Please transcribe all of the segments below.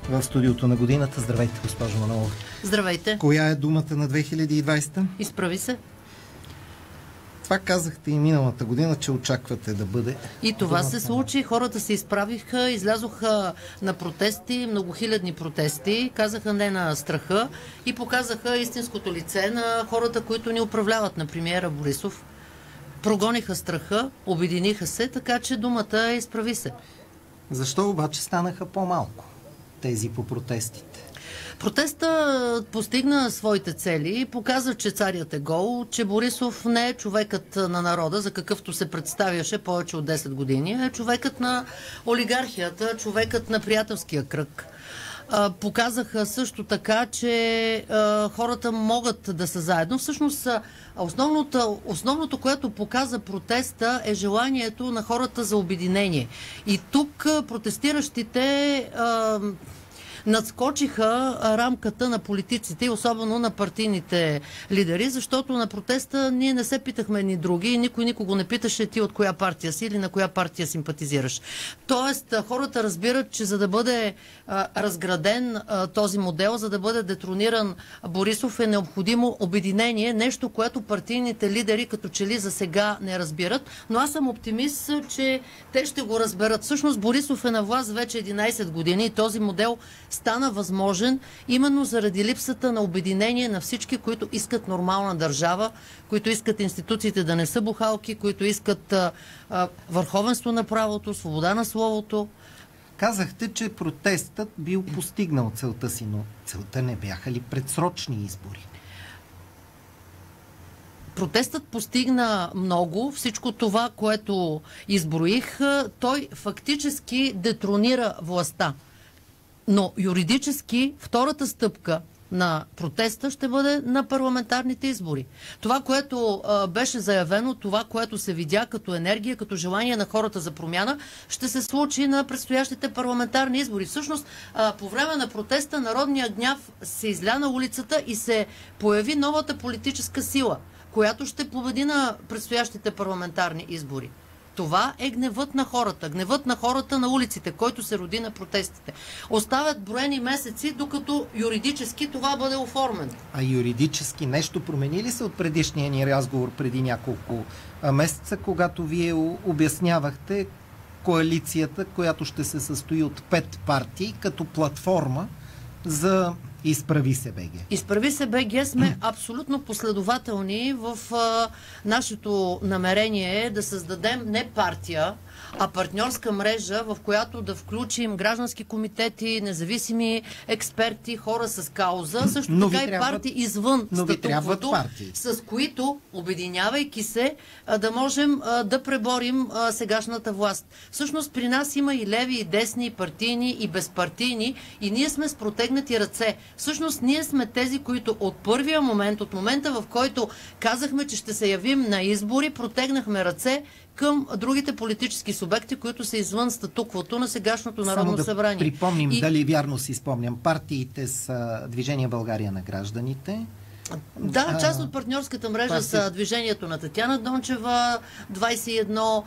в студиото на годината. Здравейте, госпожо Манолова. Здравейте. Коя е думата на 2020? Изправи се. Това казахте и миналата година, че очаквате да бъде. И това се случи. Хората се изправиха, излязоха на протести, многохилядни протести, казаха не на страха и показаха истинското лице на хората, които ни управляват, на премиера Борисов. Прогониха страха, обединиха се, така че думата е изправи се. Защо обаче станаха по-малко тези по протестите? Протеста постигна своите цели, показа, че царят е гол, че Борисов не е човекът на народа, за какъвто се представяше повече от 10 години, е човекът на олигархията, човекът на приятелския кръг. Показаха също така, че хората могат да са заедно. Всъщност, основното, което показа протеста, е желанието на хората за обединение. И тук протестиращите надскочиха рамката на политиците и особено на партийните лидери, защото на протеста ние не се питахме ни други и никой никого не питаше ти от коя партия си или на коя партия симпатизираш. Тоест, хората разбират, че за да бъде разграден този модел, за да бъде детрониран Борисов, е необходимо обединение, нещо, което партийните лидери като че ли за сега не разбират, но аз съм оптимист, че те ще го разберат. Всъщност Борисов е на власт вече 11 години и този модел стана възможен именно заради липсата на обединение на всички, които искат нормална държава, които искат институциите да не са бухалки, които искат върховенство на правото, свобода на словото. Казахте, че протестът бил постигнал целта си, но целта не бяха ли предсрочни избори? Протестът постигна много. Всичко това, което изброих, той фактически детронира властта. Но юридически втората стъпка на протеста ще бъде на парламентарните избори. Това, което беше заявено, това, което се видя като енергия, като желание на хората за промяна, ще се случи на предстоящите парламентарни избори. Всъщност, по време на протеста народният гняв се изля на улицата и се появи новата политическа сила, която ще победи на предстоящите парламентарни избори. Това е гневът на хората на улиците, който се роди на протестите. Оставят броени месеци, докато юридически това бъде оформено. А юридически нещо промени ли се от предишния ни разговор преди няколко месеца, когато вие обяснявахте коалицията, която ще се състои от 5 партии, като платформа за Изправи се БГ? Изправи се БГ сме абсолютно последователни в нашето намерение да създадем не партия, а партньорска мрежа, в която да включим граждански комитети, независими експерти, хора с кауза, също така и партии извън статуквото, с които, обединявайки се, да можем да преборим сегашната власт. Всъщност при нас има и леви, и десни, и партийни, и безпартийни, и ние сме с протегнати ръце. Всъщност ние сме тези, които от първия момент, от момента в който казахме, че ще се явим на избори, протегнахме ръце към другите политически субекти, които са извън статуквото на сегашното Народно събрание. Припомним, дали вярно си спомням, партиите са Движение България на гражданите. Да, част от партньорската мрежа са Движението на Татяна Дончева, 21,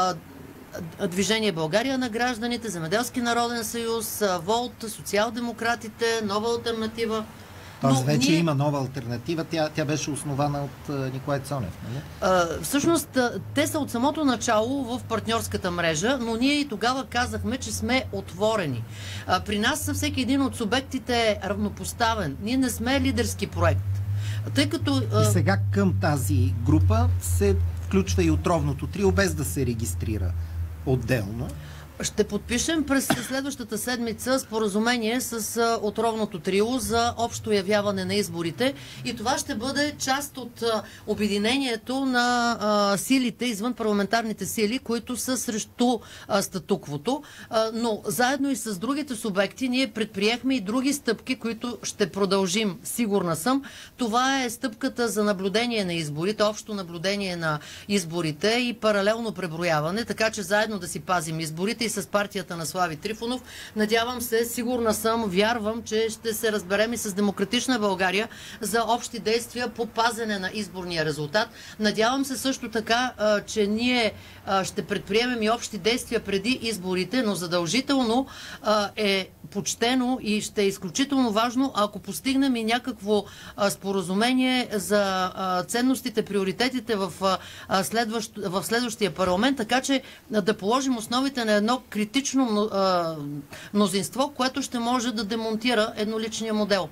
Движение България на гражданите, Земеделски народен съюз, ВОЛТ, социал-демократите, Нова алтернатива. Тоест вече има нова алтернатива. Тя беше основана от Николай Цонев, нали? Всъщност, те са от самото начало в партньорската мрежа, но ние и тогава казахме, че сме отворени. При нас всеки един от субектите е равнопоставен. Ние не сме лидерски проект. Тъй като, И сега към тази група се включва и отровното трио, без да се регистрира отделно. Ще подпишем през следващата седмица споразумение с отровното трио за общо явяване на изборите и това ще бъде част от обединението на силите, извън парламентарните сили, които са срещу статуквото. Но заедно и с другите субекти ние предприехме и други стъпки, които ще продължим, сигурна съм. Това е стъпката за наблюдение на изборите, общо наблюдение на изборите и паралелно преброяване, така че заедно да си пазим изборите с партията на Слави Трифонов. Надявам се, сигурна съм, вярвам, че ще се разберем и с Демократична България за общи действия по пазене на изборния резултат. Надявам се също така, че ние ще предприемем и общи действия преди изборите, но задължително е почтено и ще е изключително важно, ако постигнем и някакво споразумение за ценностите, приоритетите в следващия парламент, така че да положим основите на едно критично мнозинство, което ще може да демонтира едноличния модел.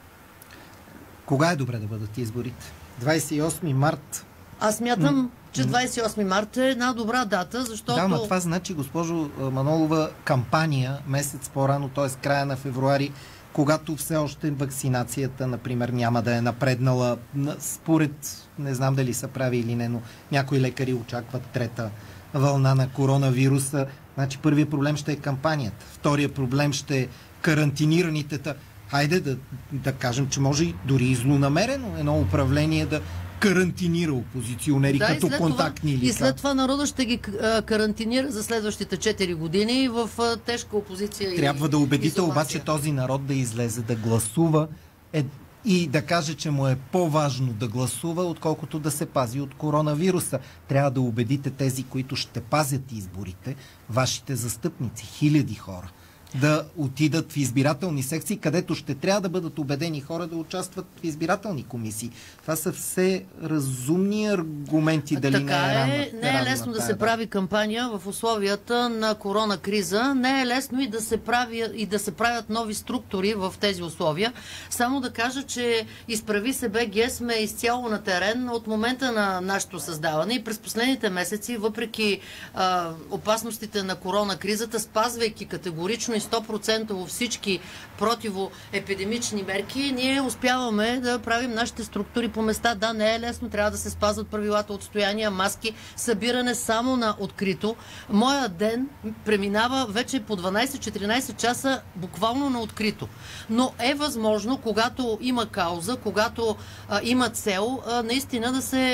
Кога е добре да бъдат изборите? 28 март. Аз смятам, че 28 марта е една добра дата, защото... Да, но това значи, госпожо Манолова, кампания месец по-рано, т.е. края на февруари, когато все още вакцинацията, например, няма да е напреднала. Според, не знам дали са прави или не, но някои лекари очакват трета вълна на коронавируса. Значи първият проблем ще е кампанията. Вторият проблем ще е карантинираните. Хайде да кажем, че може и дори и злонамерено едно управление да карантинира опозиционери като контактни лица. И след това народа ще ги карантинира за следващите 4 години в тежка опозиция. Трябва да убедите обаче този народ да излезе да гласува и да каже, че му е по-важно да гласува, отколкото да се пази от коронавируса. Трябва да убедите тези, които ще пазят изборите, вашите застъпници, хиляди хора, да отидат в избирателни секции, където ще трябва да бъдат убедени хора да участват в избирателни комисии. Това са все разумни аргументи. Дали не е лесно да се прави кампания в условията на корона криза. Не е лесно и да се правят нови структури в тези условия. Само да кажа, че Изправи се БГ сме изцяло на терен от момента на нашето създаване и през последните месеци, въпреки опасностите на корона кризата, спазвайки категорично и 100% всички противоепидемични мерки, ние успяваме да правим нашите структури по места. Да, не е лесно, трябва да се спазват правилата, отстояния, маски, събиране само на открито. Моя ден преминава вече по 12-14 часа буквално на открито. Но е възможно, когато има кауза, когато има цел, наистина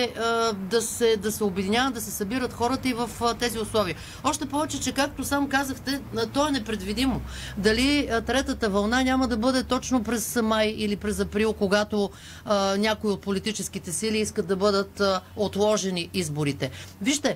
да се обединяват, да се събират хората и в тези условия. Още повече, че както сам казахте, то е непредвидимо. Дали третата вълна няма да бъде точно през май или през април, когато някои от политическите сили искат да бъдат отложени изборите. Вижте,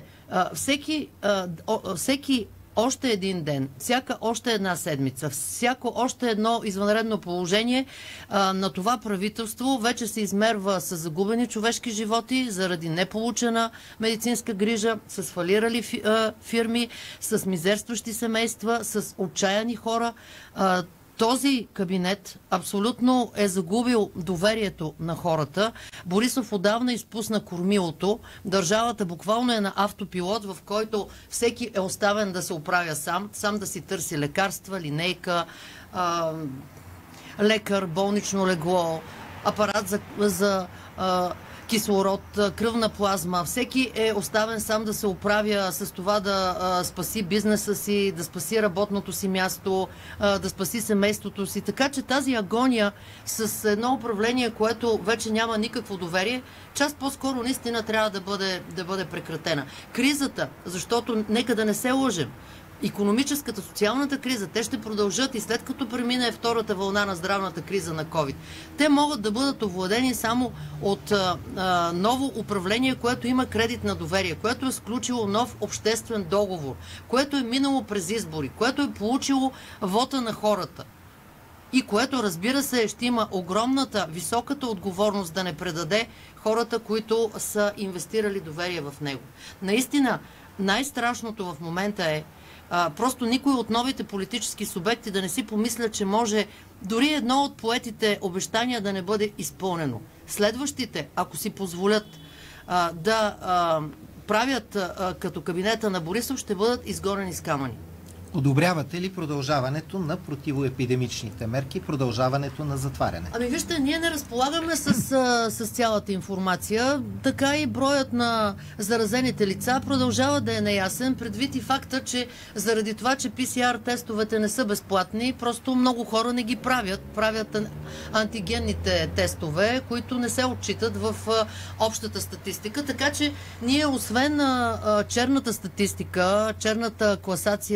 всеки още един ден, всяка още една седмица, всяко още едно извънредно положение на това правителство вече се измерва с загубени човешки животи заради неполучена медицинска грижа, с фалирали фирми, с мизерстващи семейства, с отчаяни хора. Този кабинет абсолютно е загубил доверието на хората. Борисов отдавна изпусна кормилото. Държавата буквално е на автопилот, в който всеки е оставен да се оправя сам да си търси лекарства, линейка, лекар, болнично легло, апарат за кислород, кръвна плазма. Всеки е оставен сам да се оправя с това да спаси бизнеса си, да спаси работното си място, да спаси семейството си. Така че тази агония с едно управление, което вече няма никакво доверие, част по-скоро наистина трябва да бъде прекратена. Кризата, защото нека да не се лъжем, икономическата, социалната криза, те ще продължат и след като премине втората вълна на здравната криза на COVID. Те могат да бъдат овладени само от ново управление, което има кредит на доверие, което е сключило нов обществен договор, което е минало през избори, което е получило вота на хората и което, разбира се, ще има огромната, високата отговорност да не предаде хората, които са инвестирали доверие в него. Наистина, най-страшното в момента е просто никой от новите политически субекти да не си помисля, че може дори едно от поетите обещания да не бъде изпълнено. Следващите, ако си позволят да правят като кабинета на Борисов, ще бъдат изгонени с камъни. Одобрявате ли продължаването на противоепидемичните мерки, продължаването на затваряне? Ами вижте, ние не разполагаме с цялата информация. Така и броят на заразените лица продължава да е неясен, предвид и факта, че заради това, че PCR тестовете не са безплатни, просто много хора не ги правят. Правят антигенните тестове, които не се отчитат в общата статистика. Така че ние, освен черната статистика, черната класация за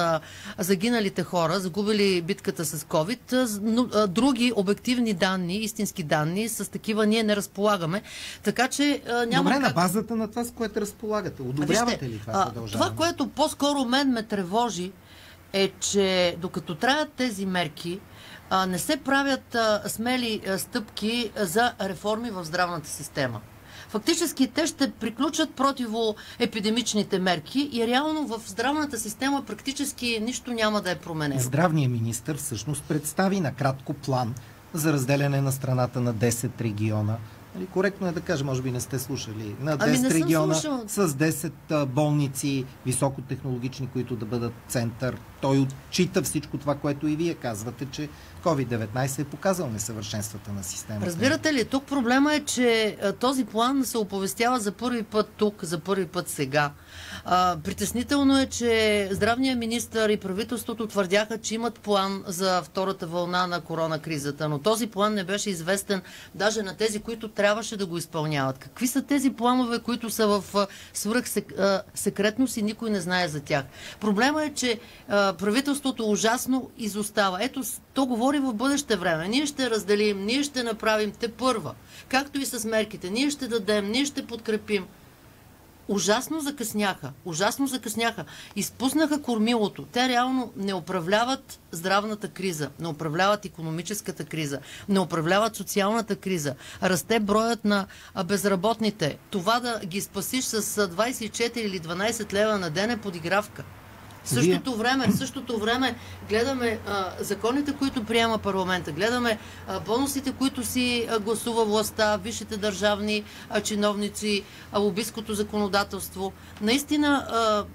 загиналите хора, загубили битката с COVID, но други обективни данни, истински данни, с такива ние не разполагаме. Така че няма. Добре, на базата на това, с което разполагате. Одобрявате ли това продължаване? Това, което по-скоро мен ме тревожи, е, че докато траят тези мерки, не се правят смели стъпки за реформи в здравната система. Фактически те ще приключат противоепидемичните мерки и реално в здравната система практически нищо няма да е променено. Здравният министър всъщност представи накратко план за разделяне на страната на 10 региона. Коректно е да кажа, може би не сте слушали. На 10 региона с 10 болници, високотехнологични, които да бъдат център. Той отчита всичко това, което и вие казвате, че COVID-19 е показал несъвършенствата на системата. Разбирате ли, тук проблема е, че този план се оповестява за първи път тук, за първи път сега. Притеснително е, че здравният министър и правителството твърдяха, че имат план за втората вълна на коронакризата, но този план не беше известен даже на тези, които трябваше да го изпълняват. Какви са тези планове, които са в свръхсекретност и никой не знае за тях? Проблема е, че правителството ужасно изостава. Ето, то говори в бъдеще време. Ние ще разделим, ние ще направим тепърва. Както и с мерките. Ние ще дадем, ние ще подкрепим. Ужасно закъсняха. Ужасно закъсняха. Изпуснаха кормилото. Те реално не управляват здравната криза, не управляват икономическата криза, не управляват социалната криза. Расте броят на безработните. Това да ги спасиш с 24 или 12 лева на ден е подигравка. В същото време гледаме законите, които приема парламента, гледаме бонусите, които си гласува властта, висшите държавни чиновници, лобисткото законодателство. Наистина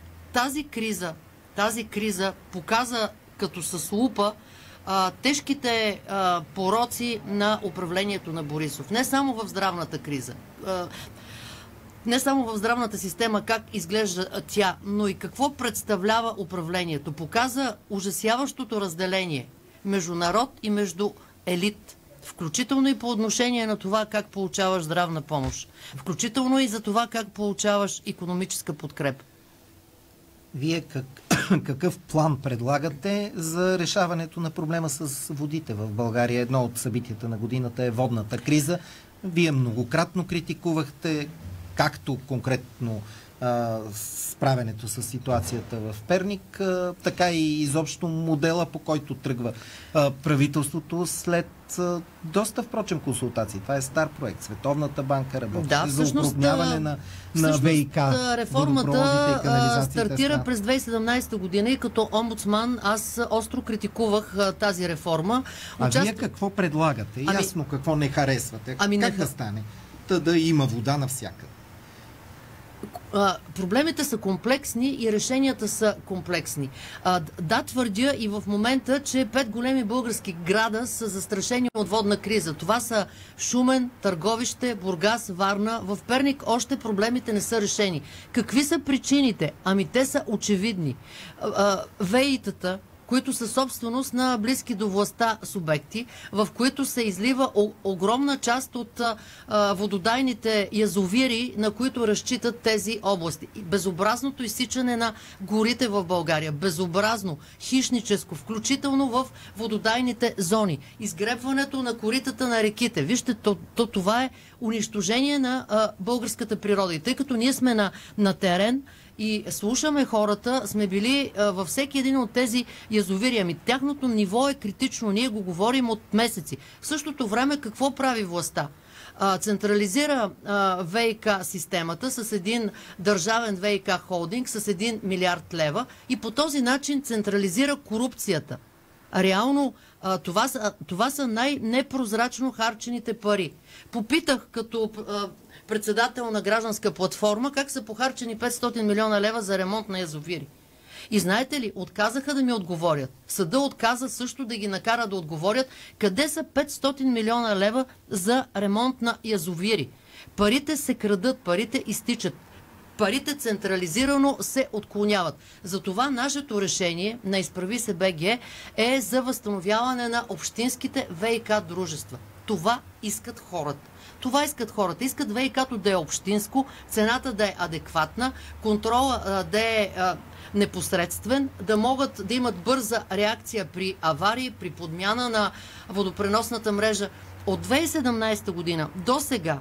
тази криза показа като с лупа тежките пороци на управлението на Борисов. Не само в здравната криза. Не само в здравната система как изглежда тя, но и какво представлява управлението. Показа ужасяващото разделение между народ и между елит. Включително и по отношение на това как получаваш здравна помощ. Включително и за това как получаваш икономическа подкрепа. Вие какъв план предлагате за решаването на проблема с водите в България? Едно от събитията на годината е водната криза. Вие многократно критикувахте както конкретно справянето с ситуацията в Перник, така и изобщо модела, по който тръгва правителството след доста, впрочем, консултации. Това е стар проект. Световната банка работи за окрупняване на ВИК. Реформата стартира през 2017 година и като омбудсман аз остро критикувах тази реформа. Вие какво предлагате? Ясно какво не харесвате. Как да стане? Да има вода навсякъде. Проблемите са комплексни и решенията са комплексни. Да, твърдя и в момента, че 5 големи български града са застрашени от водна криза. Това са Шумен, Търговище, Бургас, Варна. В Перник още проблемите не са решени. Какви са причините? Те са очевидни. ВЕИ-тата, които са собственост на близки до властта субекти, в които се излива огромна част от вододайните язовири, на които разчитат тези области. Безобразното изсичане на горите в България. Безобразно, хищническо, включително в вододайните зони. Изгребването на коритата на реките. Вижте, това е унищожение на българската природа. И тъй като ние сме на терен, и слушаме хората, сме били във всеки един от тези язовири. Тяхното ниво е критично. Ние го говорим от месеци. В същото време какво прави властта? Централизира ВИК системата с един държавен ВИК холдинг с 1 милиард лева и по този начин централизира корупцията. Реално това са най-непрозрачно харчените пари. Попитах като председател на гражданска платформа как са похарчени 500 милиона лева за ремонт на язовири. И знаете ли, отказаха да ми отговорят. Съда отказа също да ги накара да отговорят къде са 500 милиона лева за ремонт на язовири. Парите се крадат, парите изтичат. Парите централизирано се отклоняват. Затова нашето решение на Изправи се БГ е за възстановяване на общинските ВИК дружества. Това искат хората. Това искат хората. Искат ВиК-то да е общинско, цената да е адекватна, контрола да е непосредствен, да могат да имат бърза реакция при аварии, при подмяна на водопреносната мрежа. От 2017 година до сега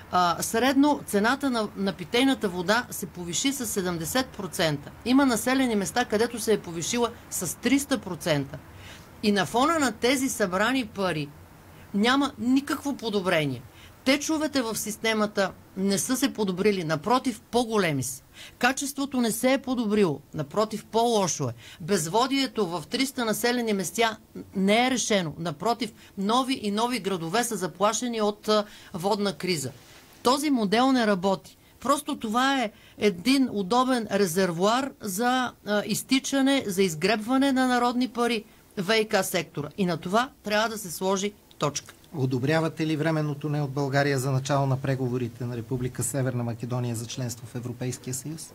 средно цената на питейната вода се повиши с 70%. Има населени места, където се е повишила с 300%. И на фона на тези събрани пари няма никакво подобрение. Течовете в системата не са се подобрили, напротив, по-големи са. Качеството не се е подобрило, напротив, по-лошо е. Безводието в 300 населени места не е решено. Напротив, нови и нови градове са заплашени от водна криза. Този модел не работи. Просто това е един удобен резервоар за изтичане, за изгребване на народни пари ВиК сектора. И на това трябва да се сложи точка. Одобрявате ли временното не от България за начало на преговорите на Република Северна Македония за членство в Европейския съюз?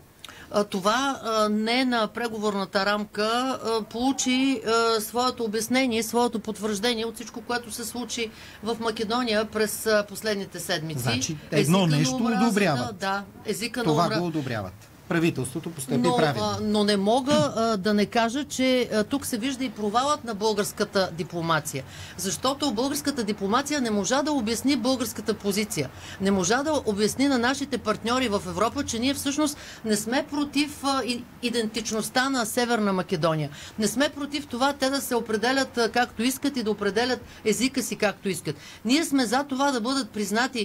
Това не на преговорната рамка получи своето обяснение, своето потвърждение от всичко, което се случи в Македония през последните седмици. Значи едно нещо одобряват. Да, езика това на го одобряват. Правителството постъпи правилно. Но не мога да не кажа, че тук се вижда и провалът на българската дипломация. Защото българската дипломация не можа да обясни българската позиция. Не можа да обясни на нашите партньори в Европа, че ние всъщност не сме против идентичността на Северна Македония. Не сме против това те да се определят както искат и да определят езика си както искат. Ние сме за това да бъдат признати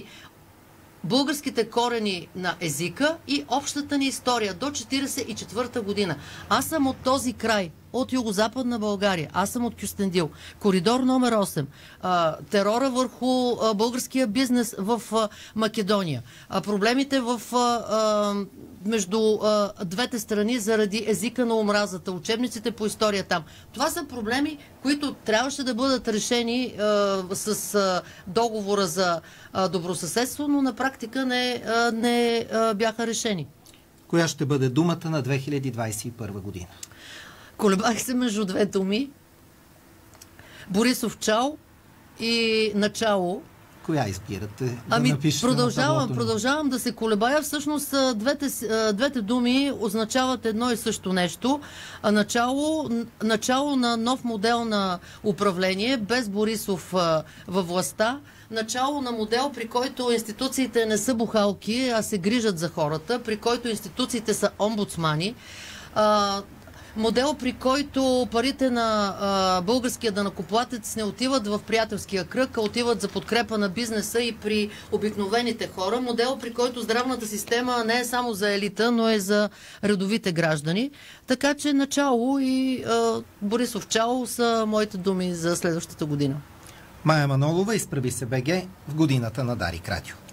българските корени на езика и общата ни история до 1944 година. Аз съм от този край, от югозападна България. Аз съм от Кюстендил. Коридор номер 8. Терора върху българския бизнес в Македония. Проблемите между двете страни заради езика на омразата. Учебниците по история там. Това са проблеми, които трябваше да бъдат решени с договора за добросъседство, но на практика не бяха решени. Коя ще бъде думата на 2021 година? Колебах се между две думи. Борисов чао и начало. Коя избирате? Продължавам да се колебая. Всъщност двете думи означават едно и също нещо. Начало на нов модел на управление, без Борисов във властта. Начало на модел, при който институциите не са бухалки, а се грижат за хората, при който институциите са омбудсмани. Модел, при който парите на българския данъкоплатец не отиват в приятелския кръг, а отиват за подкрепа на бизнеса и при обикновените хора. Модел, при който здравната система не е само за елита, но е за редовите граждани. Така че начало и Борисов чао са моите думи за следващата година. Мая Манолова, Изправи се БГ, в годината на Дарик Радио.